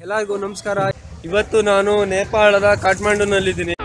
ಎಲ್ಲರಿಗೂ ನಮಸ್ಕಾರ. ಇವತ್ತು ನಾನು ನೇಪಾಳದ ಕಾಠ್ಮಂಡುನಲ್ಲಿದ್ದೀನಿ.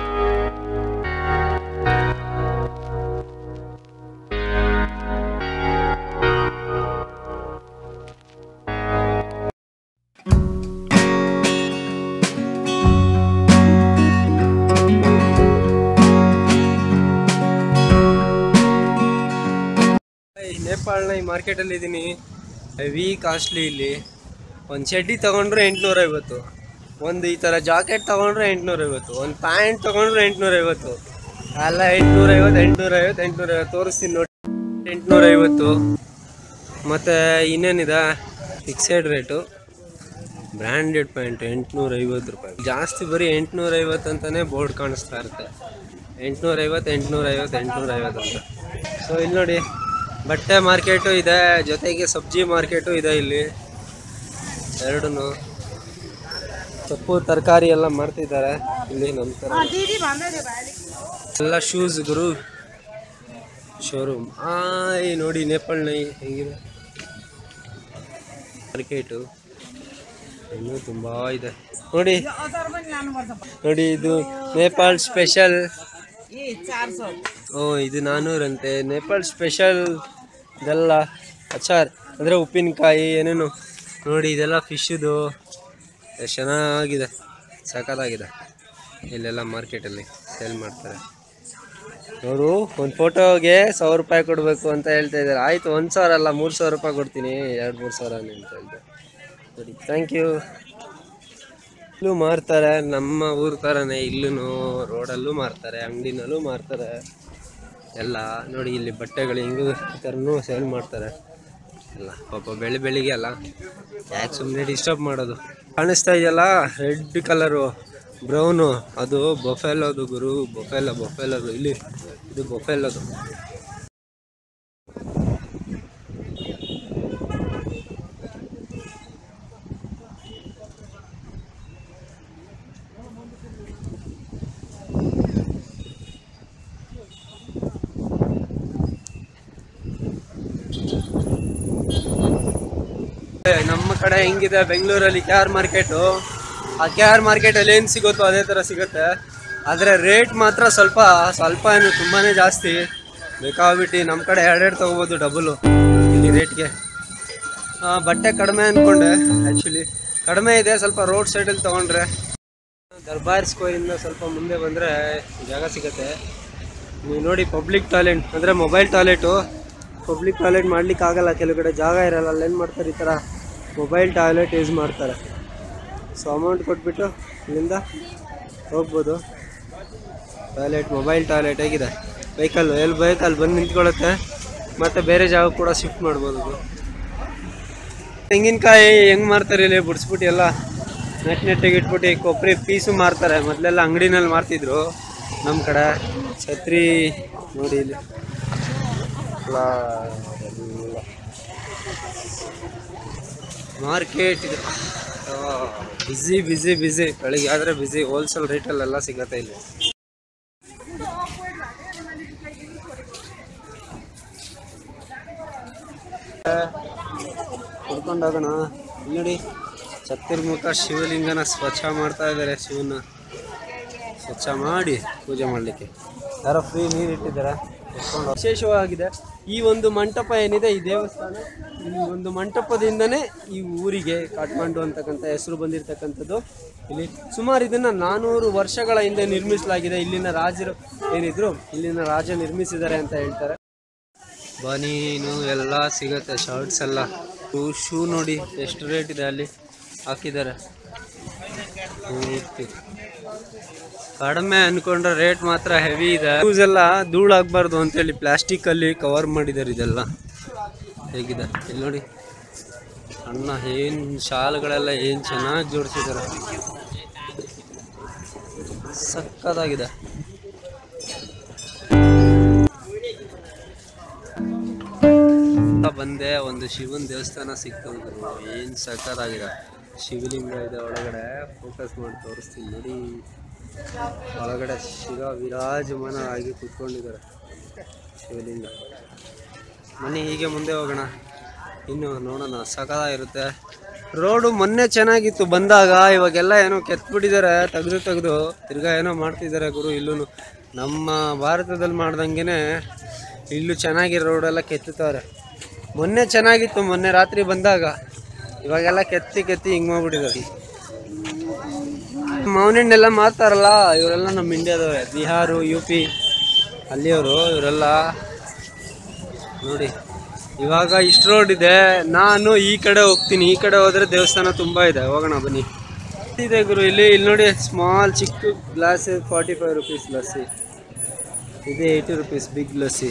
ನೇಪಾಳನ ಈ ಮಾರ್ಕೆಟಲ್ಲಿ ಇದ್ದೀನಿ. ಹೆವಿ ಕಾಸ್ಟ್ಲಿ ಇಲ್ಲಿ. ಒಂದು ಚಡ್ಡಿ ತೊಗೊಂಡ್ರೆ 850, ಒಂದು ಈ ಥರ ಜಾಕೆಟ್ ತೊಗೊಂಡ್ರೆ 850, ಒಂದು ಪ್ಯಾಂಟ್ ತೊಗೊಂಡ್ರೆ 850, ಎಲ್ಲ 850 ತೋರಿಸ್ತೀನಿ ನೋಡಿ. 850 ಮತ್ತು ಇನ್ನೇನಿದೆ ಫಿಕ್ಸೆಡ್ ರೇಟು. ಬ್ರ್ಯಾಂಡೆಡ್ ಪ್ಯಾಂಟ್ 850 ರೂಪಾಯಿ ಜಾಸ್ತಿ. ಬರೀ 850 ಅಂತಲೇ ಬೋರ್ಡ್ ಕಾಣಿಸ್ತಾ ಇರುತ್ತೆ. 850 ಅಂತ. ಸೊ ಇಲ್ಲಿ ನೋಡಿ, ಬಟ್ಟೆ ಮಾರ್ಕೆಟು ಇದೆ, ಜೊತೆಗೆ ಸಬ್ಜಿ ಮಾರ್ಕೆಟು ಇದೆ. ಇಲ್ಲಿ ಎರಡೂ ಸೊಪ್ಪು ತರಕಾರಿ ಎಲ್ಲ ಮಾರ್ತಿದ್ದಾರೆ ಇಲ್ಲಿ. ನಮ್ಮ ಥರ ಎಲ್ಲ ಶೂಸ್ ಗುರು ಶೋರೂಮ್. ನೋಡಿ ನೇಪಾಳನ ಹೆಂಗಿದೆ ಮಾರ್ಕೆಟು. ಇನ್ನೂ ತುಂಬ ಇದೆ ನೋಡಿ. ಇದು ನೇಪಾಳ್ ಸ್ಪೆಷಲ್. ಇದು 400 ಅಂತೆ. ನೇಪಾಳ್ ಸ್ಪೆಷಲ್ ಇದೆಲ್ಲ ಅಚಾರ್ ಅಂದರೆ ಉಪ್ಪಿನಕಾಯಿ ಏನೇನು ನೋಡಿ. ಇದೆಲ್ಲ ಫಿಶ್ದು ಎಷ್ಟು ಚೆನ್ನಾಗಿದೆ, ಸಖತ್ತಾಗಿದೆ. ಇಲ್ಲೆಲ್ಲ ಮಾರ್ಕೆಟಲ್ಲಿ ಸೇಲ್ ಮಾಡ್ತಾರೆ. ಅವರು ಒಂದು ಫೋಟೋಗೆ 1000 ರೂಪಾಯಿ ಕೊಡಬೇಕು ಅಂತ ಹೇಳ್ತಾ ಇದ್ದಾರೆ. ಆಯಿತು, 1000 ಅಲ್ಲ 3000 ರೂಪಾಯಿ ಕೊಡ್ತೀನಿ, 2-3 ಸಾವಿರ ಅಂತ ಹೇಳಿದೆ ನೋಡಿ. Thank you. ಇಲ್ಲೂ ಮಾರ್ತಾರೆ, ನಮ್ಮ ಊರ ಥರನೇ. ಇಲ್ಲೂ ರೋಡಲ್ಲೂ ಮಾರ್ತಾರೆ, ಅಂಗಡಿನಲ್ಲೂ ಮಾರ್ತಾರೆ ಎಲ್ಲ ನೋಡಿ. ಇಲ್ಲಿ ಬಟ್ಟೆಗಳು ಹಿಂಗೂ ಈ ಥರನೂ ಸೇಲ್ ಮಾಡ್ತಾರೆ ಎಲ್ಲ. ಪಾಪ ಬೆಳಿಗ್ಗೆ ಅಲ್ಲ, ಯಾಕೆ ಸುಮ್ಮನೆ ಡಿಸ್ಟರ್ಬ್ ಮಾಡೋದು. ಕಾಣಿಸ್ತಾ ಇದೆಯಲ್ಲ ರೆಡ್ ಕಲರು ಬ್ರೌನು, ಅದು ಬೊಫೆಲೋದು ಗುರು. ಬೊಫೆಲೋದು ಇಲ್ಲಿ, ಇದು ಬೊಫೆಲೋದು. ನಮ್ಮ ಕಡೆ ಹೆಂಗಿದೆ ಬೆಂಗಳೂರಲ್ಲಿ KR ಮಾರ್ಕೆಟು. ಆ KR ಮಾರ್ಕೆಟಲ್ಲಿ ಏನು ಸಿಗುತ್ತೋ ಅದೇ ಥರ ಸಿಗುತ್ತೆ. ಆದರೆ ರೇಟ್ ಮಾತ್ರ ಸ್ವಲ್ಪ ಏನು ತುಂಬಾ ಜಾಸ್ತಿ ಬೇಕಾಗ್ಬಿಟ್ಟು. ನಮ್ಮ ಕಡೆ 2 ತೊಗೋಬೋದು ಡಬಲು ಇಲ್ಲಿ ರೇಟ್ಗೆ. ಬಟ್ಟೆ ಕಡಿಮೆ ಅಂದ್ಕೊಂಡೆ, ಆ್ಯಕ್ಚುಲಿ ಕಡಿಮೆ ಇದೆ ಸ್ವಲ್ಪ. ರೋಡ್ ಸೈಡಲ್ಲಿ ತೊಗೊಂಡ್ರೆ ದರ್ಬಾರ್ ಸ್ಕ್ವೇರಿಂದ ಸ್ವಲ್ಪ ಮುಂದೆ ಬಂದರೆ ಜಾಗ ಸಿಗುತ್ತೆ. ನೀವು ನೋಡಿ, ಪಬ್ಲಿಕ್ ಟಾಯ್ಲೆಟ್ ಅಂದರೆ ಮೊಬೈಲ್ ಟಾಯ್ಲೆಟು. ಪಬ್ಲಿಕ್ ಟಾಯ್ಲೆಟ್ ಮಾಡಲಿಕ್ಕಾಗಲ್ಲ, ಕೆಲವು ಕಡೆ ಜಾಗ ಇರಲ್ಲ. ಅಲ್ಲಿ ಏನು ಮಾಡ್ತಾರೆ, ಈ ಥರ ಮೊಬೈಲ್ ಟಾಯ್ಲೆಟ್ ಯೂಸ್ ಮಾಡ್ತಾರೆ. ಸೊ ಅಮೌಂಟ್ ಕೊಟ್ಬಿಟ್ಟು ಇಲ್ಲಿಂದ ಹೋಗ್ಬೋದು. ಮೊಬೈಲ್ ಟಾಯ್ಲೆಟ್ ಹೇಗಿದೆ, ಎಲ್ಲಿ ವೆಹಿಕಲ್ ಬಂದು ನಿಂತ್ಕೊಳ್ಳುತ್ತೆ, ಮತ್ತು ಬೇರೆ ಜಾಗ ಕೂಡ ಶಿಫ್ಟ್ ಮಾಡ್ಬೋದು. ತೆಂಗಿನಕಾಯಿ ಹೆಂಗೆ ಮಾರ್ತಾರೆ ಇಲ್ಲಿ, ಬಿಡಿಸ್ಬಿಟ್ಟು ಎಲ್ಲ ನೆಟ್ಟಿಗೆ ಇಟ್ಬಿಟ್ಟು ಕೊಬ್ಬರಿ ಪೀಸು ಮಾರ್ತಾರೆ. ಮೊದಲೆಲ್ಲ ಅಂಗಡಿನಲ್ಲಿ ಮಾರ್ತಿದ್ರು ನಮ್ಮ ಕಡೆ. ಛತ್ರಿ ನೋಡಿ ಇಲ್ಲಿ ಮಾರ್ಕೆಟ್ ಇದೆ. ಬಿಸಿ ಬೆಳಿಗ್ಗೆ ಆದರೆ ಬಿಸಿ. ಹೋಲ್ಸೇಲ್ ರೇಟಲ್ಲೆಲ್ಲ ಸಿಗತ್ತೆ ಇಲ್ಲಿ. ಕುಡ್ಕೊಂಡೋಗೋಣ. ನೋಡಿ, ಚತುರ್ಮುಖ ಶಿವಲಿಂಗನ ಸ್ವಚ್ಛ ಮಾಡ್ತಾ ಇದ್ದಾರೆ. ಶಿವನ ಸ್ವಚ್ಛ ಮಾಡಿ ಪೂಜೆ ಮಾಡಲಿಕ್ಕೆ ಯಾರೋ ಫ್ರೀ ನೀರು ಇಟ್ಟಿದ್ದಾರೆ. ವಿಶೇಷವಾಗಿದೆ ಈ ಒಂದು ಮಂಟಪ ಏನಿದೆ, ಈ ದೇವಸ್ಥಾನ. ಈ ಒಂದು ಮಂಟಪದಿಂದನೇ ಈ ಊರಿಗೆ ಕಾಠ್ಮಂಡು ಅಂತಕ್ಕಂಥ ಹೆಸರು ಬಂದಿರತಕ್ಕಂಥದ್ದು. ಇಲ್ಲಿ ಸುಮಾರು ಇದನ್ನು 400 ವರ್ಷಗಳ ಹಿಂದೆ ನಿರ್ಮಿಸಲಾಗಿದೆ. ಇಲ್ಲಿನ ರಾಜರು ಏನಿದ್ರು, ಇಲ್ಲಿನ ರಾಜ ನಿರ್ಮಿಸಿದ್ದಾರೆ ಅಂತ ಹೇಳ್ತಾರೆ. ಬನೀನು ಎಲ್ಲ ಸಿಗತ್ತೆ, ಶರ್ಟ್ಸ್ ಎಲ್ಲ. ಶೂ ನೋಡಿ ಎಷ್ಟು ರೇಟ್ ಇದೆ ಅಲ್ಲಿ ಹಾಕಿದ್ದಾರೆ. ಕಡಿಮೆ ಅನ್ಕೊಂಡ್ರೆ ರೇಟ್ ಮಾತ್ರ ಹೆವಿ ಇದೆ. ಶೂಸ್ ಎಲ್ಲ ಧೂಳಾಗಬಾರ್ದು ಅಂತೇಳಿ ಪ್ಲಾಸ್ಟಿಕ್ಕಲ್ಲಿ ಕವರ್ ಮಾಡಿದ್ದಾರೆ. ಇದೆಲ್ಲ ಹೇಗಿದೆ ಇಲ್ಲಿ ನೋಡಿ. ಸಣ್ಣ ಏನು ಶಾಲ್ಗಳೆಲ್ಲ ಏನು ಚೆನ್ನಾಗಿ ಜೋಡಿಸಿದ್ದಾರೆ, ಸಕ್ಕತ್ತಾಗಿದೆ. ಬಂದೆ, ಒಂದು ಶಿವನ ದೇವಸ್ಥಾನ ಸಿಕ್ತು. ಏನು ಸಕ್ಕತ್ತಾಗಿದೆ. ಶಿವಲಿಂಗ ಇದೆ ಒಳಗಡೆ. ಫೋಕಸ್ ಮಾಡಿ ತೋರಿಸ್ತೀನಿ ನೋಡಿ. ಒಳಗಡೆ ಶಿವ ವಿರಾಜಮಾನ ಆಗಿ ಕೂತ್ಕೊಂಡಿದ್ದಾರೆ. ಶಿವಲಿಂಗ. ಬನ್ನಿ ಹೀಗೆ ಮುಂದೆ ಹೋಗೋಣ. ಇನ್ನು ನೋಡೋಣ, ಸಖತ್ತಾಗಿರುತ್ತೆ. ರೋಡು ಮೊನ್ನೆ ಚೆನ್ನಾಗಿತ್ತು ಬಂದಾಗ, ಇವಾಗೆಲ್ಲ ಏನೋ ಕೆತ್ಬಿಟ್ಟಿದ್ದಾರೆ, ತೆಗೆದು ತಿರ್ಗಾ ಏನೋ ಮಾಡ್ತಿದ್ದಾರೆ ಗುರು. ಇಲ್ಲೂ ನಮ್ಮ ಭಾರತದಲ್ಲಿ ಮಾಡ್ದಂಗೆ ಇಲ್ಲೂ ಚೆನ್ನಾಗಿರೋ ರೋಡೆಲ್ಲ ಕೆತ್ತುತ್ತಾರೆ. ಮೊನ್ನೆ ಚೆನ್ನಾಗಿತ್ತು, ಮೊನ್ನೆ ರಾತ್ರಿ ಬಂದಾಗ. ಇವಾಗೆಲ್ಲ ಕೆತ್ತಿ ಹಿಂಗೆ ಮಾಡ್ಬಿಟ್ಟಿದ್ದಾರೆ. ಮಾವಿನಣ್ಣೆಲ್ಲ ಮಾರ್ತಾರಲ್ಲ, ಇವರೆಲ್ಲ ನಮ್ಮ ಇಂಡಿಯಾದವ್ರೆ, ಬಿಹಾರು UP ಅಲ್ಲಿಯವರು ಇವರೆಲ್ಲ. ನೋಡಿ ಇವಾಗ ಇಷ್ಟು ರೋಡ್ ಇದೆ, ನಾನು ಈ ಕಡೆ ಹೋಗ್ತೀನಿ. ಈ ಕಡೆ ಹೋದರೆ ದೇವಸ್ಥಾನ ತುಂಬ ಇದೆ, ಹೋಗೋಣ ಬನ್ನಿ. ಇದೆ ಗುರು ಇಲ್ಲಿ ನೋಡಿ, ಸ್ಮಾಲ್ ಚಿಕ್ಕ ಗ್ಲಾಸ್ 45 rupees ಲಸ್ಸಿ ಇದೆ, 80 rupees ಬಿಗ್ ಲಸ್ಸಿ.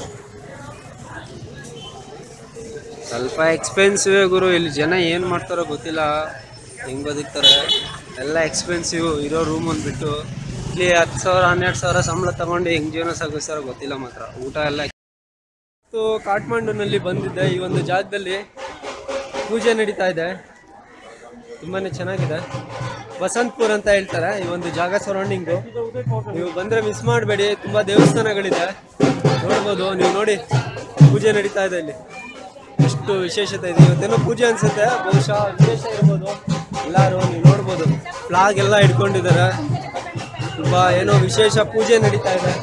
ಸ್ವಲ್ಪ ಎಕ್ಸ್ಪೆನ್ಸಿವ್ ಗುರು. ಇಲ್ಲಿ ಜನ ಏನು ಮಾಡ್ತಾರೋ ಗೊತ್ತಿಲ್ಲ, ಹೆಂಗೆ ಬದುಕ್ತಾರೆ. ಎಲ್ಲ ಎಕ್ಸ್ಪೆನ್ಸಿವ್ ಇರೋ ರೂಮ್ ಅಂದ್ಬಿಟ್ಟು ಇಲ್ಲಿ 10,000 12,000 ಸಂಬಳ ತಗೊಂಡು ಹೆಂಗೆ ಜೀವನ ಸಾಗಿಸ್ತಾರೋ ಗೊತ್ತಿಲ್ಲ. ಮಾತ್ರ ಊಟ ಎಲ್ಲ. ಕಾಠ್ಮಂಡುನಲ್ಲಿ ಬಂದಿದ್ದೆ, ಈ ಒಂದು ಜಾಗದಲ್ಲಿ ಪೂಜೆ ನಡೀತಾ ಇದೆ, ತುಂಬಾ ಚೆನ್ನಾಗಿದೆ. ಬಸಂತಪುರ್ ಅಂತ ಹೇಳ್ತಾರೆ ಈ ಒಂದು ಜಾಗ ಸರೌಂಡಿಂಗು. ನೀವು ಬಂದರೆ ಮಿಸ್ ಮಾಡಬೇಡಿ, ತುಂಬ ದೇವಸ್ಥಾನಗಳಿದೆ, ನೋಡ್ಬೋದು ನೀವು. ನೋಡಿ ಪೂಜೆ ನಡೀತಾ ಇದೆ ಇಲ್ಲಿ, ಎಷ್ಟು ವಿಶೇಷತೆ ಇದೆ. ಇವತ್ತೇನೋ ಪೂಜೆ ಅನಿಸುತ್ತೆ, ಬಹುಶಃ ವಿಶೇಷ ಇರ್ಬೋದು. ಎಲ್ಲರೂ ನೀವು ನೋಡ್ಬೋದು, ಫ್ಲಾಗ್ ಎಲ್ಲ ಇಟ್ಕೊಂಡಿದ್ದಾರೆ. ತುಂಬ ಏನೋ ವಿಶೇಷ ಪೂಜೆ ನಡೀತಾ ಇದೆ.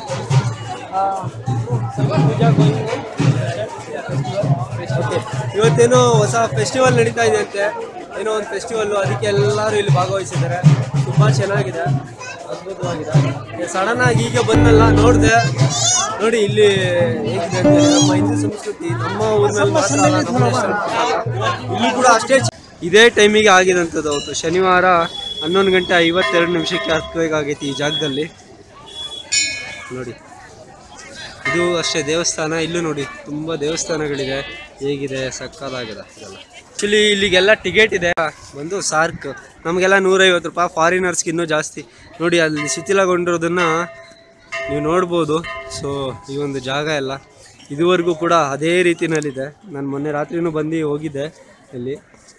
ಇವತ್ತೇನೋ ಹೊಸ ಫೆಸ್ಟಿವಲ್ ನಡೀತಾ ಇದೆ ಅಂತೆ, ಏನೋ ಒಂದು ಫೆಸ್ಟಿವಲ್ಲು, ಅದಕ್ಕೆ ಎಲ್ಲರೂ ಇಲ್ಲಿ ಭಾಗವಹಿಸಿದ್ದಾರೆ. ತುಂಬ ಚೆನ್ನಾಗಿದೆ, ಅದ್ಭುತವಾಗಿದೆ. ಸಡನ್ ಆಗಿ ಈಗ ಬಂದಲ್ಲ, ನೋಡಿದೆ. ನೋಡಿ ಇಲ್ಲಿ ಹೇಗಿದೆ ಅಂತ, ನಮ್ಮ ಹಿಂದೂ ಸಂಸ್ಕೃತಿ ನಮ್ಮ ಊರಿನಲ್ಲಿ ಮಾತ್ರ, ಇಲ್ಲಿ ಕೂಡ ಅಷ್ಟೇ. ಇದೇ ಟೈಮಿಗೆ ಆಗಿದಂಥದ್ದು. ಅವತ್ತು ಶನಿವಾರ 11:52 ಅರ್ಥವೇಗ ಆಗೈತಿ ಈ ಜಾಗದಲ್ಲಿ. ನೋಡಿ ಇದು ಅಷ್ಟೇ ದೇವಸ್ಥಾನ. ಇಲ್ಲೂ ನೋಡಿ ತುಂಬ ದೇವಸ್ಥಾನಗಳಿದೆ, ಹೇಗಿದೆ, ಸಕ್ಕತ್ತಾಗಿದೆ ಇದೆಲ್ಲ. ಆ್ಯಕ್ಚುಲಿ ಇಲ್ಲಿಗೆಲ್ಲ ಟಿಕೆಟ್ ಇದೆ ಬಂದು ಸಾರ್ಕ್, ನಮಗೆಲ್ಲ 150 ರೂಪಾಯಿ, ಫಾರಿನರ್ಸ್ಗೆ ಇನ್ನೂ ಜಾಸ್ತಿ. ನೋಡಿ ಅಲ್ಲಿ ಶಿಥಿಲಗೊಂಡಿರೋದನ್ನು ನೀವು ನೋಡ್ಬೋದು. ಸೊ ಈ ಒಂದು ಜಾಗ ಎಲ್ಲ ಇದುವರೆಗೂ ಕೂಡ ಅದೇ ರೀತಿಯಲ್ಲಿದೆ. ನಾನು ಮೊನ್ನೆ ರಾತ್ರಿನೂ ಬಂದು ಹೋಗಿದ್ದೆ ಇಲ್ಲಿ,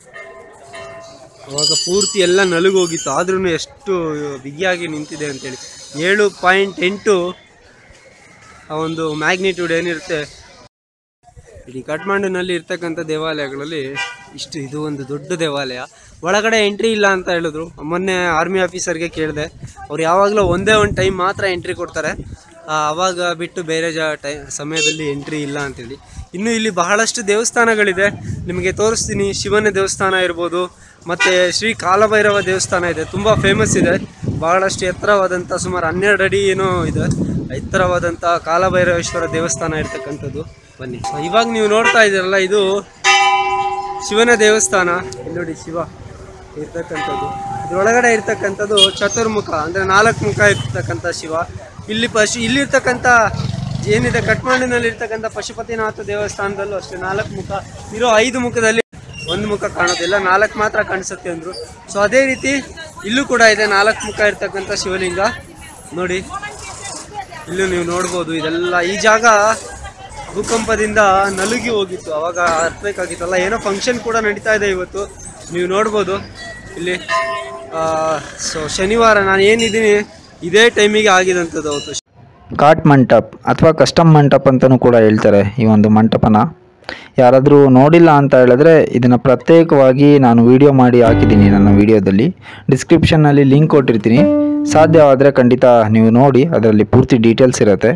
ಅವಾಗ ಪೂರ್ತಿ ಎಲ್ಲ ನಲುಗೋಗಿತ್ತು. ಆದ್ರೂ ಎಷ್ಟು ಬಿಗಿಯಾಗಿ ನಿಂತಿದೆ ಅಂತೇಳಿ. 7.8 ಆ ಒಂದು ಮ್ಯಾಗ್ನಿಟ್ಯೂಡ್ ಏನಿರುತ್ತೆ. ಇಡೀ ಕಾಠ್ಮಂಡುನಲ್ಲಿ ಇರ್ತಕ್ಕಂಥ ದೇವಾಲಯಗಳಲ್ಲಿ ಇದು ಒಂದು ದೊಡ್ಡ ದೇವಾಲಯ. ಒಳಗಡೆ ಎಂಟ್ರಿ ಇಲ್ಲ ಅಂತ ಹೇಳಿದ್ರು. ಮೊನ್ನೆ ಆರ್ಮಿ ಆಫೀಸರ್ಗೆ ಕೇಳಿದೆ, ಅವ್ರು ಯಾವಾಗಲೂ ಒಂದೇ ಒಂದು ಟೈಮ್ ಮಾತ್ರ ಎಂಟ್ರಿ ಕೊಡ್ತಾರೆ, ಆವಾಗ ಬಿಟ್ಟು ಬೇರೆ ಸಮಯದಲ್ಲಿ ಎಂಟ್ರಿ ಇಲ್ಲ ಅಂತೇಳಿ. ಇನ್ನು ಇಲ್ಲಿ ಬಹಳಷ್ಟು ದೇವಸ್ಥಾನಗಳಿದೆ, ನಿಮಗೆ ತೋರಿಸ್ತೀನಿ. ಶಿವನ ದೇವಸ್ಥಾನ ಇರ್ಬೋದು, ಮತ್ತು ಶ್ರೀ ಕಾಲಭೈರವ ದೇವಸ್ಥಾನ ಇದೆ, ತುಂಬ ಫೇಮಸ್ ಇದೆ. ಬಹಳಷ್ಟು ಎತ್ತರವಾದಂಥ, ಸುಮಾರು 12 ಅಡಿ ಏನೋ ಇದೆ, ಎತ್ತರವಾದಂಥ ಕಾಲಭೈರವೇಶ್ವರ ದೇವಸ್ಥಾನ ಇರ್ತಕ್ಕಂಥದ್ದು. ಬನ್ನಿ. ಇವಾಗ ನೀವು ನೋಡ್ತಾ ಇದ್ದೀರಲ್ಲ, ಇದು ಶಿವನ ದೇವಸ್ಥಾನ. ಇಲ್ಲಿ ನೋಡಿ ಶಿವ ಇರ್ತಕ್ಕಂಥದ್ದು. ಇದರೊಳಗಡೆ ಇರ್ತಕ್ಕಂಥದ್ದು ಚತುರ್ಮುಖ, ಅಂದರೆ 4 ಮುಖ ಇರ್ತಕ್ಕಂಥ ಶಿವ. ಇಲ್ಲಿರ್ತಕ್ಕಂಥ ಏನಿದೆ ಕಾಠ್ಮಂಡುನಲ್ಲಿ ಇರ್ತಕ್ಕಂಥ ಪಶುಪತಿನಾಥ ದೇವಸ್ಥಾನದಲ್ಲೂ ಅಷ್ಟೇ 4 ಮುಖ ಇರೋ. 5 ಮುಖದಲ್ಲಿ 1 ಮುಖ ಕಾಣೋದಿಲ್ಲ, 4 ಮಾತ್ರ ಕಾಣಿಸುತ್ತೆ ಅಂದರು. ಸೊ ಅದೇ ರೀತಿ ಇಲ್ಲೂ ಕೂಡ ಇದೆ 4 ಮುಖ ಇರ್ತಕ್ಕಂಥ ಶಿವಲಿಂಗ. ನೋಡಿ ಇಲ್ಲೂ ನೀವು ನೋಡ್ಬೋದು. ಇದೆಲ್ಲ ಈ ಜಾಗ ಭೂಕಂಪದಿಂದ ನಲುಗಿ ಹೋಗಿತ್ತು, ಅವಾಗ ಅರ್ಥಬೇಕಾಗಿತ್ತಲ್ಲ. ಏನೋ ಫಂಕ್ಷನ್ ಕೂಡ ನಡೀತಾ ಇದೆ ಇವತ್ತು, ನೀವು ನೋಡ್ಬೋದು ಇಲ್ಲಿ. ಸೊ ಶನಿವಾರ ನಾನು ಏನಿದ್ದೀನಿ ಇದೇ ಟೈಮಿಗೆ ಆಗಿದಂಥದ್ದು ಅವತ್ತು. ಕಾಟ್ ಮಂಟಪ್ ಅಥವಾ ಕಸ್ಟಮ್ ಮಂಟಪ್ ಅಂತಲೂ ಕೂಡ ಹೇಳ್ತಾರೆ ಈ ಒಂದು ಮಂಟಪನ. ಯಾರಾದರೂ ನೋಡಿಲ್ಲ ಅಂತ ಹೇಳಿದ್ರೆ ಇದನ್ನು ಪ್ರತ್ಯೇಕವಾಗಿ ನಾನು ವಿಡಿಯೋ ಮಾಡಿ ಹಾಕಿದ್ದೀನಿ ನನ್ನ ವಿಡಿಯೋದಲ್ಲಿ. ಡಿಸ್ಕ್ರಿಪ್ಷನ್ನಲ್ಲಿ ಲಿಂಕ್ ಕೊಟ್ಟಿರ್ತೀನಿ, ಸಾಧ್ಯವಾದರೆ ಖಂಡಿತ ನೀವು ನೋಡಿ, ಅದರಲ್ಲಿ ಪೂರ್ತಿ ಡೀಟೇಲ್ಸ್ ಇರುತ್ತೆ.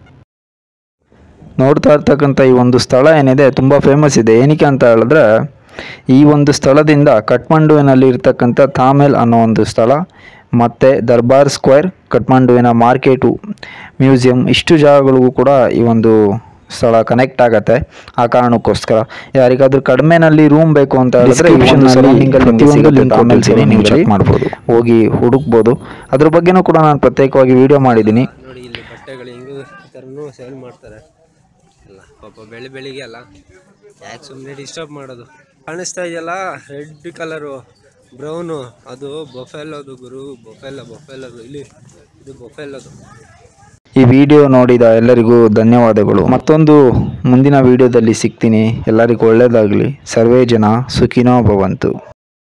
ನೋಡ್ತಾ ಇರ್ತಕ್ಕಂಥ ಈ ಒಂದು ಸ್ಥಳ ಏನಿದೆ ತುಂಬ ಫೇಮಸ್ ಇದೆ. ಏನಕ್ಕೆ ಅಂತ ಹೇಳಿದ್ರೆ ಈ ಒಂದು ಸ್ಥಳದಿಂದ ಕಾಠ್ಮಂಡುವಿನಲ್ಲಿ ಇರ್ತಕ್ಕಂಥ ತಾಮೇಲ್ ಅನ್ನೋ ಒಂದು ಸ್ಥಳ, ಮತ್ತು ದರ್ಬಾರ್ ಸ್ಕ್ವೇರ್, ಕಾಠ್ಮಂಡುವಿನ ಮಾರ್ಕೆಟು, ಮ್ಯೂಸಿಯಂ, ಇಷ್ಟು ಜಾಗಗಳಿಗೂ ಕೂಡ ಈ ಒಂದು ಸ್ಥಳ ಕನೆಕ್ಟ್ ಆಗುತ್ತೆ. ಆ ಕಾರಣಕ್ಕೋಸ್ಕರ ಯಾರಿಗಾದ್ರೂ ಕಡಿಮೆನಲ್ಲಿ ರೂಮ್ ಬೇಕು ಅಂತ ಹೇಳಿದ್ರೆ ನೀವು ಚೆಕ್ ಮಾಡ್ಬೋದು, ಹೋಗಿ ಹುಡುಕ್ಬೋದು. ಅದ್ರ ಬಗ್ಗೆನೂ ಕೂಡ ನಾನು ಪ್ರತ್ಯೇಕವಾಗಿ ವಿಡಿಯೋ ಮಾಡಿದ್ದೀನಿ. ನೋಡಿ ಇಲ್ಲಿ ಬಟ್ಟೆಗಳು ಹಿಂಗೆ ಈ ಥರನೂ ಸೇಲ್ ಮಾಡ್ತಾರೆ ಎಲ್ಲ. ಪಾಪ ಬೆಳಿಗ್ಗೆ ಅಲ್ಲ, ಯಾಕೆ ಸುಮ್ಮನೆ ಡಿಸ್ಟರ್ಬ್ ಮಾಡೋದು. ಕಾಣಿಸ್ತಾ ಇದೆಯಲ್ಲ ರೆಡ್ ಕಲರು, ಬ್ರೌನು, ಅದು ಬೊಫೆಲ್ಲೋದು ಗುರು, ಬೊಫೆಲ್ಲೋದು ಇಲ್ಲಿ, ಇದು ಬೊಫೆಲ್ಲೋದು. ಈ ವಿಡಿಯೋ ನೋಡಿದ ಎಲ್ಲರಿಗೂ ಧನ್ಯವಾದಗಳು. ಮತ್ತೊಂದು ಮುಂದಿನ ವಿಡಿಯೋದಲ್ಲಿ ಸಿಗ್ತೀನಿ. ಎಲ್ಲರಿಗೂ ಒಳ್ಳೆಯದಾಗಲಿ. ಸರ್ವೇ ಜನ ಸುಖಿನೋ ಭವಂತು.